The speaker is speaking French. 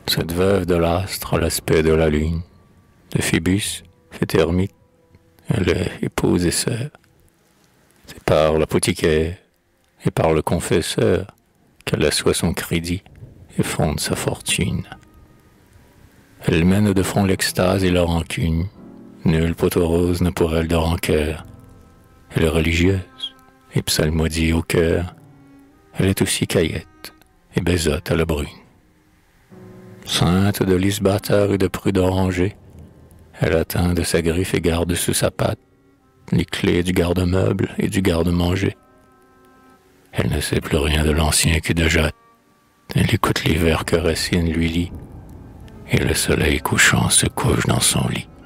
Cette veuve de l'astre à l'aspect de la lune, de Phébus fait ermite, elle est épouse et sœur. C'est par l'apothicaire et par le confesseur qu'elle assoit son crédit et fonde sa fortune. Elle mène de front l'extase et la rancune, nulle potereuse n'a pour elle de rancœur. Elle est religieuse et psalmodie au cœur, elle est aussi caillette et baisotte à la brune. Sainte de lys bâtard et de prudent rangé, elle atteint de sa griffe et garde sous sa patte les clés du garde-meuble et du garde-manger. Elle ne sait plus rien de l'ancien cul de jatte. Elle écoute l'hiver que Racine lui lit, et le soleil couchant se couche dans son lit.